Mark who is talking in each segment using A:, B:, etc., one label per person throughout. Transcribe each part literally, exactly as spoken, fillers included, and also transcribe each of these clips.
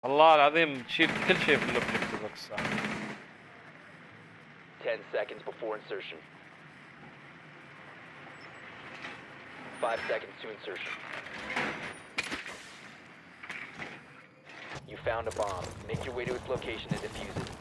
A: والله العظيم تشيل كل شيء في الاوبجكتيف الساعة.
B: ten seconds before insertion. five seconds to insertion. You found a bomb. Make your way to its location and defuse it.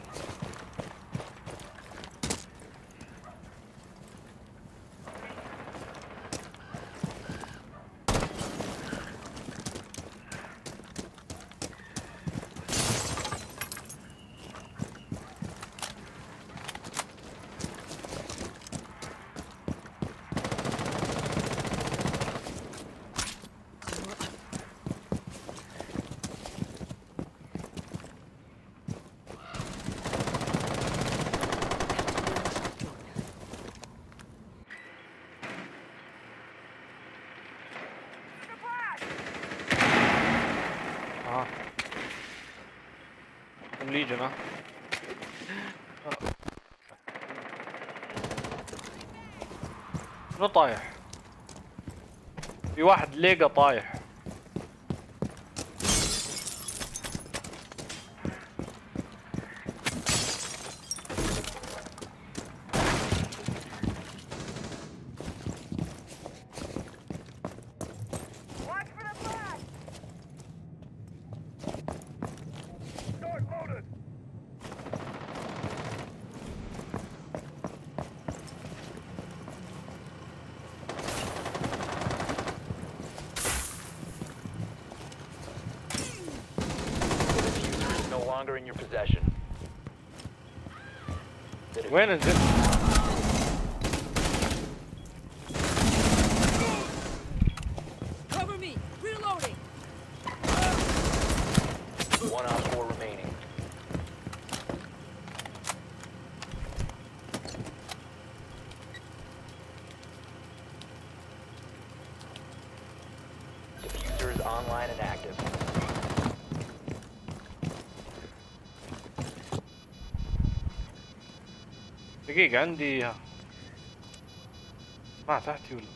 A: اه ليجن ها. شنو طايح؟ في واحد ليجا طايح.
B: Longer in your possession.
A: When is it?
C: Cover me. Reloading.
B: One on four remaining. Diffuser is online and active.
A: دقيقة عندي ما تحتي ولا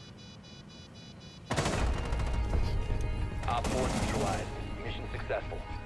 B: Op four neutralized. Mission successful.